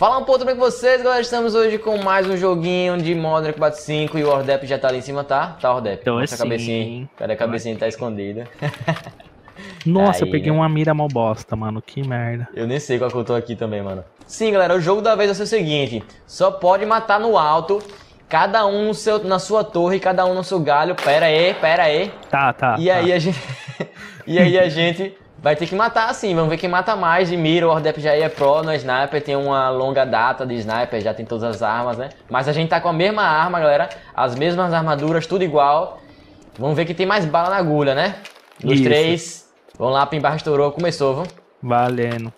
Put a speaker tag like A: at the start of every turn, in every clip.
A: Falar um pouco também com vocês, galera. Estamos hoje com mais um joguinho de Modern Combat 5 e o Ordep já tá ali em cima, tá? Tá, Ordep?
B: Então
A: Mostra a cabecinha. Cadê a cabecinha? Tá escondida.
B: Nossa,
A: Aí,
B: eu peguei
A: né?
B: uma mira mó bosta, mano. Que merda.
A: Eu nem sei qual que eu tô aqui também, mano. Sim, galera, o jogo da vez vai ser o seguinte. Só pode matar no alto, cada um no seu, na sua torre, cada um no seu galho. Pera aí.
B: Tá.
A: E aí a gente... e aí a gente vai ter que matar assim. Vamos ver quem mata mais de mira. O Ordep já é pro no sniper, tem uma longa data de sniper, já tem todas as armas, né? Mas a gente tá com a mesma arma, galera. As mesmas armaduras, tudo igual. Vamos ver quem tem mais bala na agulha, né? Dos
B: Isso.
A: três. Vamos lá, Pimbar estourou, começou, vamos.
B: Valendo.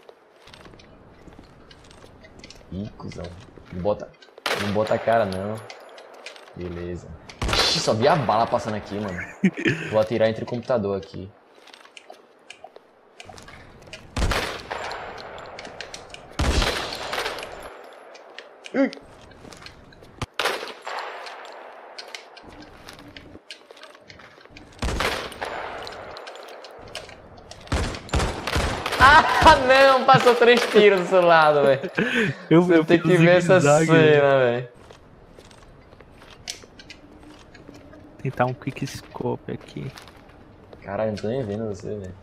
A: Ih, cuzão. Não bota a cara, não. Beleza. Ixi, só vi a bala passando aqui, mano. Vou atirar entre o computador aqui. Ui. Ah, não! Passou 3 tiros do seu lado, velho.
B: Eu
A: Tem que ver essa cena, velho.
B: Tentar um quick scope aqui.
A: Caralho, não tô nem vendo você, velho.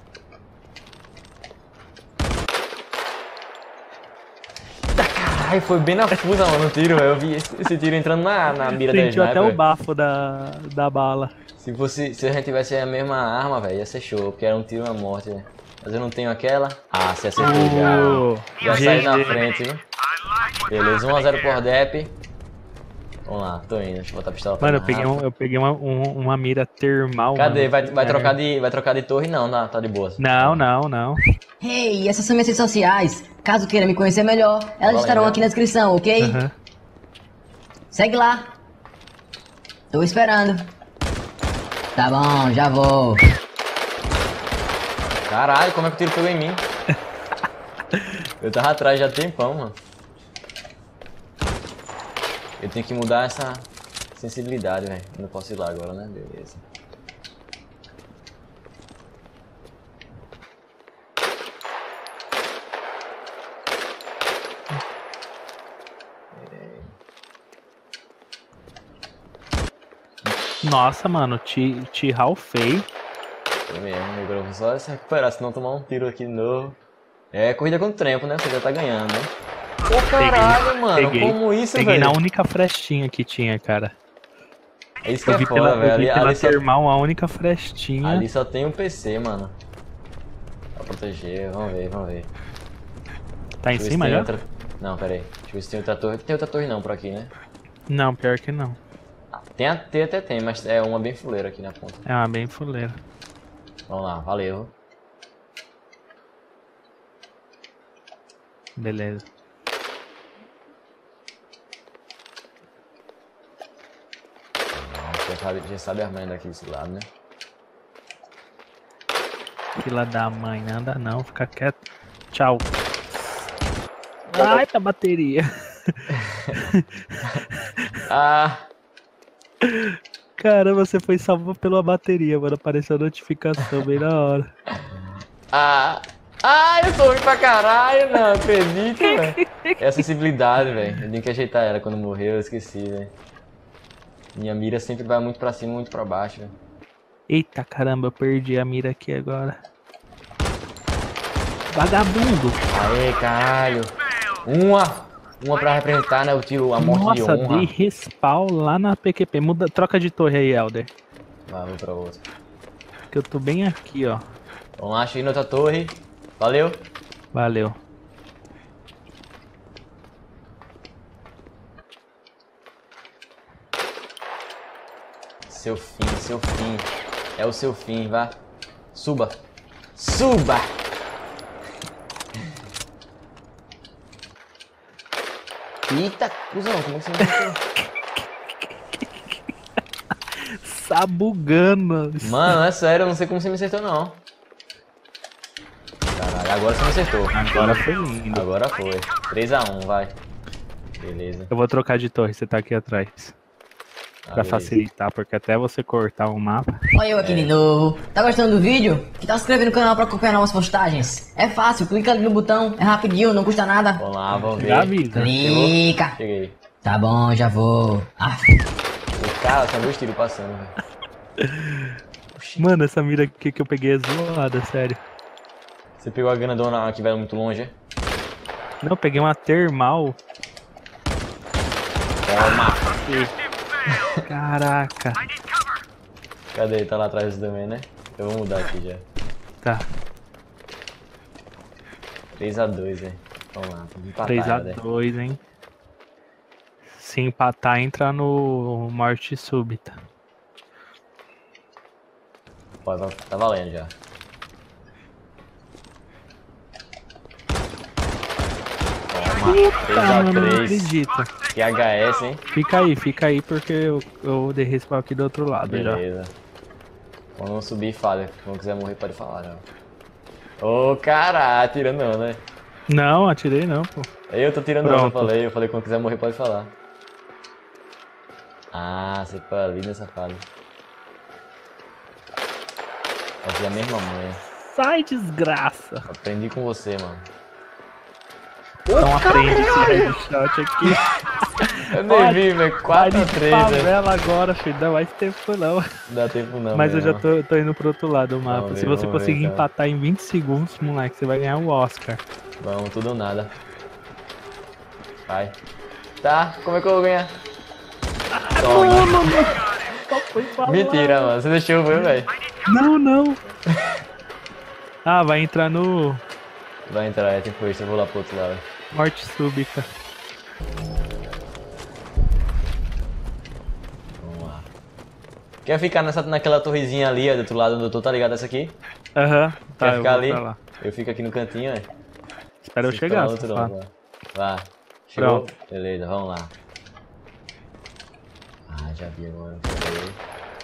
A: Caralho, foi bem na fusa, mano, o tiro, velho. Eu vi esse tiro entrando na mira da
B: Sentiu
A: sniper.
B: até o bafo da bala.
A: Se a gente tivesse a mesma arma, velho, ia ser show, porque era um tiro na morte, velho. Mas eu não tenho aquela. Ah, você acertou já. Já saiu na frente, viu? Beleza, 1 a 0 por Ordep. Vamos lá, tô indo, deixa eu botar a pistola pra
B: Mano,
A: cá.
B: eu peguei uma mira termal.
A: Cadê?
B: Mano.
A: Vai trocar de torre? Não, tá de boa.
B: Não.
C: Hey, essas são minhas redes sociais. Caso queira me conhecer melhor, elas
A: Valeu,
C: estarão
A: né?
C: aqui na descrição, ok?
B: Aham.
C: Segue lá. Tô esperando. Tá bom, já vou.
A: Caralho, como é que o tiro pegou em mim? Eu tava atrás já há tempão, mano. Eu tenho que mudar essa sensibilidade, velho. Não posso ir lá agora, né? Beleza.
B: Nossa, mano, te ralfei.
A: Foi mesmo, agora eu vou só se recuperar, senão tomar um tiro aqui de novo. É corrida com o tempo, né? Você já tá ganhando, né? Ô caralho, mano, como isso, velho?
B: Peguei na única frestinha que tinha, cara.
A: É isso que
B: Eu
A: é
B: vi
A: foda, velho.
B: pela termal a única frestinha.
A: Ali só tem um PC, mano. Pra proteger, vamos ver.
B: Tá em
A: Deixa eu ver se
B: cima
A: tem
B: já?
A: outra... Não, pera aí. Deixa eu ver se tem outra torre. Tem outra torre não por aqui, né?
B: Não, pior que não.
A: Até tem, mas é uma bem fuleira aqui na ponta.
B: É uma bem fuleira.
A: Vamos lá, valeu.
B: Beleza.
A: Já sabe a manha daqui desse lado, né?
B: Fila da mãe, anda não, fica quieto. Tchau. Ai, tá bateria.
A: Ah,
B: Caramba, você foi salvo pela bateria, mano. Apareceu a notificação bem na hora.
A: eu sou ruim pra caralho, não acredito, velho. É a sensibilidade, velho. Eu tenho que ajeitar ela quando morrer, eu esqueci, velho. Minha mira sempre vai muito pra cima, muito pra baixo, velho.
B: Eita caramba, eu perdi a mira aqui agora. Vagabundo!
A: Aê, caralho. Uma pra representar, né, o tiro, a morte de
B: Nossa,
A: honra.
B: dei respawn lá na PQP. Troca de torre aí, Elder.
A: Vou pra outra.
B: Que eu tô bem aqui, ó.
A: Vamos lá, cheguei na outra torre. Valeu.
B: Valeu.
A: Seu fim. É o seu fim, vá. Suba. Suba! Eita, cuzão, como é que você me matou?
B: Sabugando.
A: Mano, é sério, eu não sei como você me acertou, não. Caralho, agora você me acertou.
B: Agora foi lindo.
A: Agora foi. 3 a 1, vai. Beleza.
B: Eu vou trocar de torre, você tá aqui atrás. Pra facilitar, porque até você cortar o mapa.
C: Olha eu aqui de novo. Tá gostando do vídeo? Que tal se inscrever no canal pra acompanhar novas postagens? É fácil, clica ali no botão, é rapidinho, não custa nada.
A: Vamos lá, vamos ver.
B: Já avisa.
C: Clica.
A: Cheguei.
C: Tá bom, já vou.
A: O cara, são 2 tiros passando, velho.
B: Mano, essa mira aqui que eu peguei é zoada, sério.
A: Você pegou a grandona que vai muito longe?
B: Não, eu peguei uma termal.
A: Toma.
B: Caraca.
A: Cadê? Tá lá atrás também, né? Eu vou mudar aqui já.
B: Tá.
A: 3x2, velho. Vamos lá, tem que empatar ela, né?
B: 3x2, hein? Se empatar, entra no morte súbita.
A: Pode, tá valendo já. Toma,
B: Mano, não
A: 3x3.
B: acredito.
A: Que HS, hein?
B: Fica aí, porque eu dei respawn aqui do outro lado.
A: Beleza. Quando não subir, fala. Quando quiser morrer, pode falar, não. Ô, cara, atirando não, né?
B: Não, atirei não, pô.
A: Eu tô tirando
B: Pronto.
A: não, eu falei quando quiser morrer, pode falar. Ah, você foi ali nessa fase. Fazia a mesma mãe.
B: Sai, desgraça.
A: Aprendi com você, mano.
B: Então aprende esse headshot aqui.
A: Eu nem vi, velho. 4x3, velho.
B: Favela agora, filho. Não dá mais tempo não.
A: Não dá tempo não,
B: Mas eu já
A: mesmo.
B: tô indo pro outro lado do mapa.
A: Vamos
B: Se
A: ver,
B: você
A: vamos
B: conseguir
A: ver, cara.
B: empatar em 20 segundos, moleque, você vai ganhar o Oscar.
A: Vamos, tudo ou nada. Vai. Tá, como é que eu vou ganhar? Toma. Mentira, mano. Você deixou eu ver, velho.
B: Não. Ah, vai entrar no
A: Vai entrar, é tempo isso. Eu vou lá pro outro lado.
B: morte súbita.
A: Vamos lá. Quer ficar naquela torrezinha ali, ó, do outro lado onde eu tô, tá ligado essa aqui?
B: Aham, tá,
A: Quer
B: eu
A: ficar
B: vou
A: ali?
B: pra lá.
A: Eu fico aqui no cantinho, ó.
B: Espera eu
A: Você
B: chegar,
A: fica lá no
B: safado.
A: outro lado, Vá. Chegou?
B: Pronto.
A: Beleza, vamos lá. Ah, já vi agora. Foi.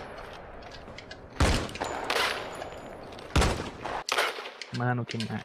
B: Mano, que merda.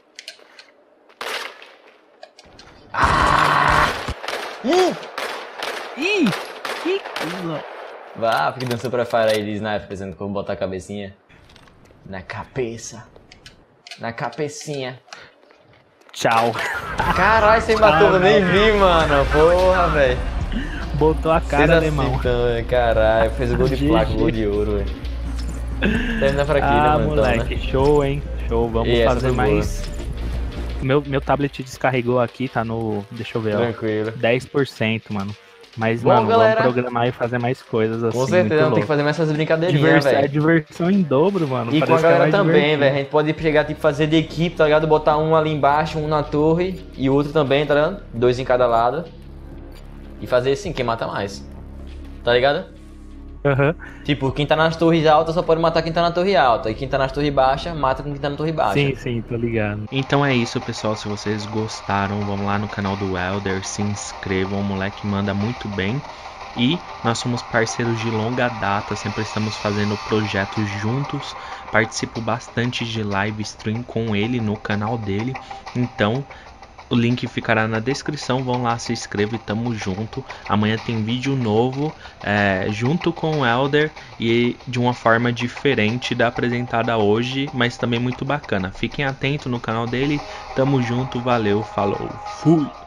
B: Ih! Que coisa.
A: Vá, porque dançou pra fire aí de sniper, pensando que eu vou botar a cabecinha. Na cabeça. Na cabecinha.
B: Tchau.
A: Caralho, você matou, eu nem vi, mano. Porra, velho.
B: Botou a cara, alemão.
A: Então, caralho, fez o gol de placa, o gol de ouro, velho. Termina por aqui, né,
B: Ah,
A: mano?
B: moleque,
A: Então, né?
B: show, hein? Show, vamos
A: E essa
B: fazer
A: foi boa.
B: mais. Meu tablet descarregou aqui, tá no. Deixa eu ver, ó.
A: Tranquilo.
B: 10%, mano. Mas,
A: Bom,
B: mano,
A: galera,
B: vamos programar e fazer mais coisas assim.
A: Com certeza,
B: muito
A: tem que
B: louco.
A: fazer mais essas brincadeirinhas,
B: É
A: velho.
B: diversão em dobro, mano.
A: E com a
B: Parece que é
A: galera
B: mais
A: também,
B: divertido.
A: velho. A gente pode pegar, tipo, fazer de equipe, tá ligado? Botar um ali embaixo, um na torre e outro também, tá ligado? 2 em cada lado. E fazer assim, quem mata mais. Tá ligado?
B: Aham.
A: Tipo, quem tá nas torres altas só pode matar quem tá na torre alta. E quem tá nas torres baixas, mata quem tá na torre baixa.
B: Sim, tô ligado.
D: Então é isso, pessoal. Se vocês gostaram, vamos lá no canal do Elder, se inscrevam. O moleque manda muito bem. E nós somos parceiros de longa data, sempre estamos fazendo projetos juntos. Participo bastante de live stream com ele no canal dele. Então o link ficará na descrição, vão lá, se inscrevam e tamo junto. Amanhã tem vídeo novo junto com o Elder e de uma forma diferente da apresentada hoje, mas também muito bacana. Fiquem atentos no canal dele, tamo junto, valeu, falou, fui!